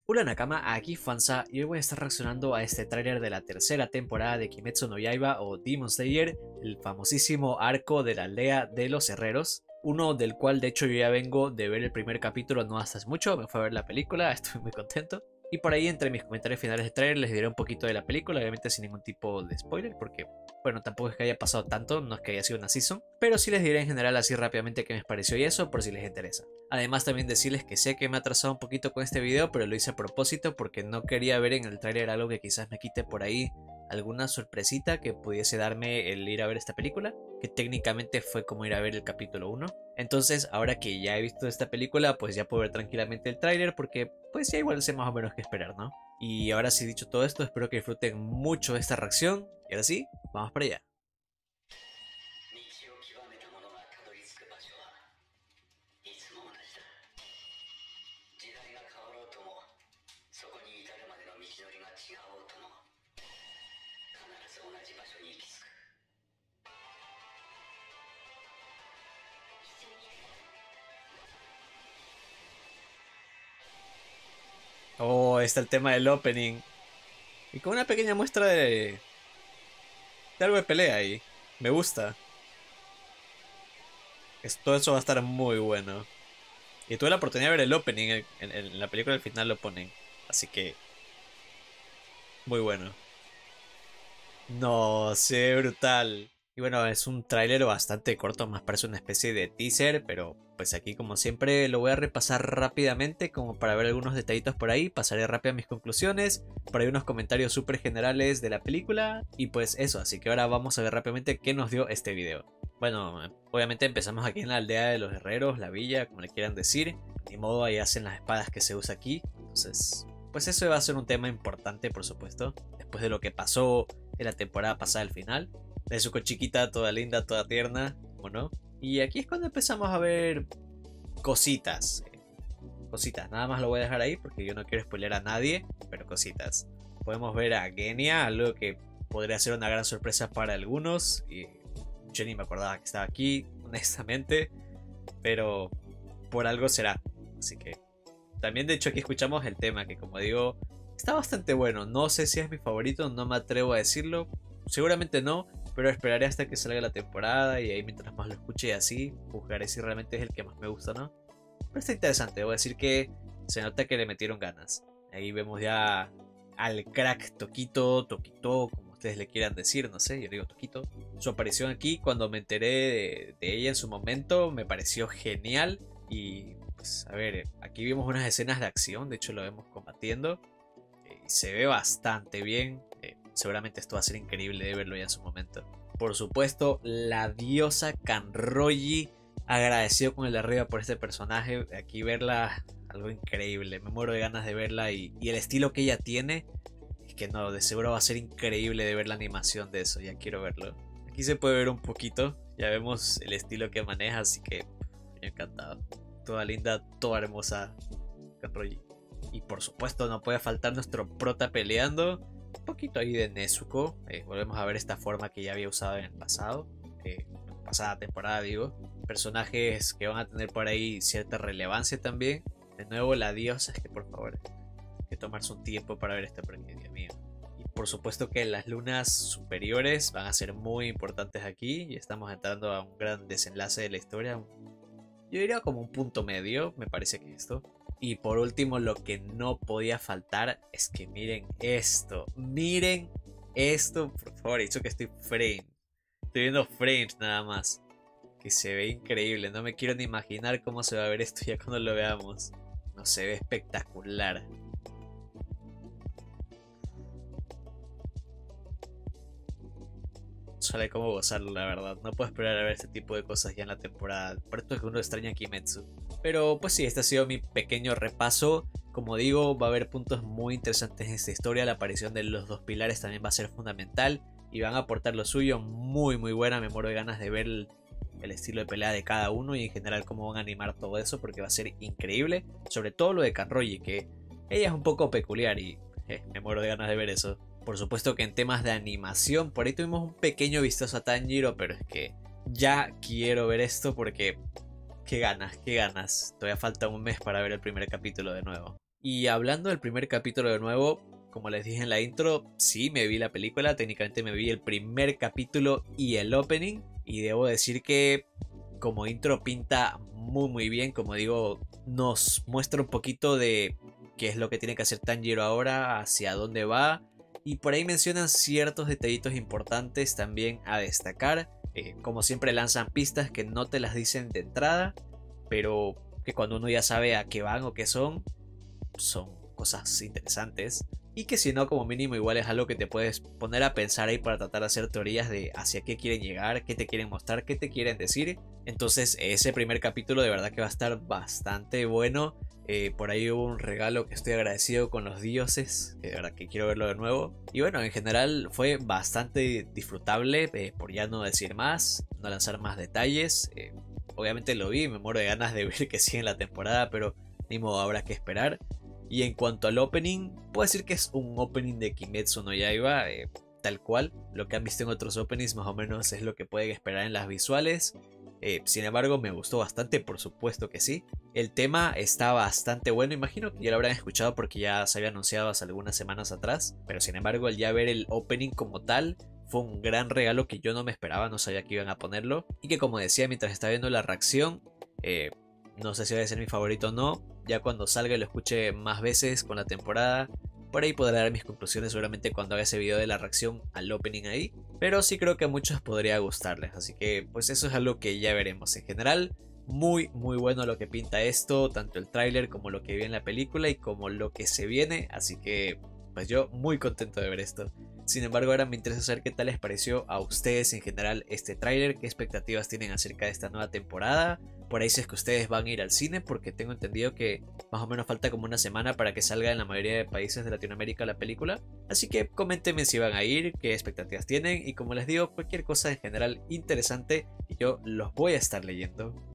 Hola Nakama, aquí Fansa y hoy voy a estar reaccionando a este tráiler de la tercera temporada de Kimetsu no Yaiba o Demon Slayer, el famosísimo arco de la aldea de los herreros, uno del cual de hecho yo ya vengo de ver el primer capítulo no hace mucho, me fue a ver la película, estoy muy contento. Y por ahí entre mis comentarios finales de tráiler les diré un poquito de la película, obviamente sin ningún tipo de spoiler porque bueno, tampoco es que haya pasado tanto, no es que haya sido una season, pero sí les diré en general así rápidamente qué me pareció y eso por si les interesa. Además también decirles que sé que me he atrasado un poquito con este video, pero lo hice a propósito porque no quería ver en el tráiler algo que quizás me quite por ahí alguna sorpresita que pudiese darme el ir a ver esta película, que técnicamente fue como ir a ver el capítulo 1. Entonces, ahora que ya he visto esta película, pues ya puedo ver tranquilamente el tráiler porque pues ya igual sé más o menos qué esperar, ¿no? Y ahora sí, dicho todo esto, espero que disfruten mucho esta reacción. Y ahora sí, vamos para allá. Oh, está el tema del opening. Y con una pequeña muestra de algo de pelea ahí. Me gusta. Todo eso va a estar muy bueno. Y tuve la oportunidad de ver el opening. En la película al final lo ponen. Así que, muy bueno. No, se ve brutal. Y bueno, es un tráiler bastante corto, más parece una especie de teaser, pero pues aquí como siempre lo voy a repasar rápidamente como para ver algunos detallitos por ahí, pasaré rápido a mis conclusiones, por ahí unos comentarios súper generales de la película y pues eso, así que ahora vamos a ver rápidamente qué nos dio este video. Bueno, obviamente empezamos aquí en la aldea de los herreros, la villa, como le quieran decir, ni modo ahí hacen las espadas que se usa aquí, entonces pues eso va a ser un tema importante por supuesto, después de lo que pasó en la temporada pasada al final. Nezuko chiquita, toda linda, toda tierna, ¿o no? Y aquí es cuando empezamos a ver cositas. Cositas, nada más lo voy a dejar ahí porque yo no quiero spoiler a nadie, pero cositas. Podemos ver a Genia, algo que podría ser una gran sorpresa para algunos. Y yo ni me acordaba que estaba aquí, honestamente, pero por algo será. Así que también de hecho aquí escuchamos el tema que como digo está bastante bueno. No sé si es mi favorito, no me atrevo a decirlo. Seguramente no, pero esperaré hasta que salga la temporada y ahí mientras más lo escuche y así, juzgaré si realmente es el que más me gusta o no. Pero está interesante, debo decir que se nota que le metieron ganas. Ahí vemos ya al crack Toquito, Toquito, como ustedes le quieran decir, no sé, yo digo Toquito. Su aparición aquí cuando me enteré de ella en su momento me pareció genial y pues a ver, aquí vimos unas escenas de acción, de hecho lo vemos combatiendo y se ve bastante bien. Seguramente esto va a ser increíble de verlo ya en su momento. Por supuesto, la diosa Kanroji, agradecido con el de arriba por este personaje. Aquí verla, algo increíble. Me muero de ganas de verla y el estilo que ella tiene, es que no, de seguro va a ser increíble de ver la animación de eso. Ya quiero verlo. Aquí se puede ver un poquito, ya vemos el estilo que maneja, así que encantado. Toda linda, toda hermosa Kanroji. Y por supuesto no puede faltar nuestro prota peleando. Un poquito ahí de Nezuko. Volvemos a ver esta forma que ya había usado en el pasado. Pasada temporada digo. Personajes que van a tener por ahí cierta relevancia también. De nuevo la diosa. Es que por favor hay que tomarse un tiempo para ver esto porque Dios mío. Y por supuesto que las lunas superiores van a ser muy importantes aquí. Y estamos entrando a un gran desenlace de la historia. Yo diría como un punto medio. Me parece que esto. Y por último, lo que no podía faltar es que miren esto. Miren esto, por favor. Hizo que estoy frame. Estoy viendo frames nada más. Que se ve increíble. No me quiero ni imaginar cómo se va a ver esto ya cuando lo veamos. No, se ve espectacular. Sale como gozarlo, la verdad. No puedo esperar a ver este tipo de cosas ya en la temporada. Por esto es que uno extraña Kimetsu. Pero pues sí, este ha sido mi pequeño repaso. Como digo, va a haber puntos muy interesantes en esta historia. La aparición de los dos pilares también va a ser fundamental. Y van a aportar lo suyo muy muy buena. Me muero de ganas de ver el estilo de pelea de cada uno. Y en general cómo van a animar todo eso. Porque va a ser increíble. Sobre todo lo de Kanroji, que ella es un poco peculiar. Y me muero de ganas de ver eso. Por supuesto que en temas de animación, por ahí tuvimos un pequeño vistazo a Tanjiro, pero es que ya quiero ver esto porque qué ganas, qué ganas. Todavía falta un mes para ver el primer capítulo de nuevo. Y hablando del primer capítulo de nuevo, como les dije en la intro, sí me vi la película, técnicamente me vi el primer capítulo y el opening, y debo decir que como intro pinta muy bien, como digo, nos muestra un poquito de qué es lo que tiene que hacer Tanjiro ahora, hacia dónde va, y por ahí mencionan ciertos detallitos importantes también a destacar, como siempre lanzan pistas que no te las dicen de entrada, pero que cuando uno ya sabe a qué van o qué son cosas interesantes. Y que si no, como mínimo, igual es algo que te puedes poner a pensar ahí para tratar de hacer teorías de hacia qué quieren llegar, qué te quieren mostrar, qué te quieren decir. Entonces, ese primer capítulo de verdad que va a estar bastante bueno. Por ahí hubo un regalo que estoy agradecido con los dioses, que de verdad que quiero verlo de nuevo. Y bueno, en general fue bastante disfrutable, por ya no decir más, no lanzar más detalles. Obviamente lo vi, me muero de ganas de ver que sigue en la temporada, pero ni modo, habrá que esperar. Y en cuanto al opening, puedo decir que es un opening de Kimetsu no Yaiba, tal cual. Lo que han visto en otros openings más o menos es lo que pueden esperar en las visuales. Sin embargo, me gustó bastante, por supuesto que sí. El tema está bastante bueno, imagino que ya lo habrán escuchado porque ya se había anunciado hace algunas semanas atrás. Pero sin embargo, al ya ver el opening como tal, fue un gran regalo que yo no me esperaba, no sabía que iban a ponerlo. Y que como decía mientras estaba viendo la reacción, no sé si va a ser mi favorito o no. Ya cuando salga y lo escuche más veces con la temporada, por ahí podré dar mis conclusiones seguramente cuando haga ese video de la reacción al opening ahí. Pero sí creo que a muchos podría gustarles. Así que pues eso es algo que ya veremos. En general, muy bueno lo que pinta esto. Tanto el tráiler como lo que vi en la película y como lo que se viene. Así que pues yo muy contento de ver esto. Sin embargo, ahora me interesa saber qué tal les pareció a ustedes en general este tráiler, qué expectativas tienen acerca de esta nueva temporada. Por ahí si es que ustedes van a ir al cine, porque tengo entendido que más o menos falta como una semana para que salga en la mayoría de países de Latinoamérica la película. Así que coméntenme si van a ir, qué expectativas tienen y como les digo, cualquier cosa en general interesante y yo los voy a estar leyendo.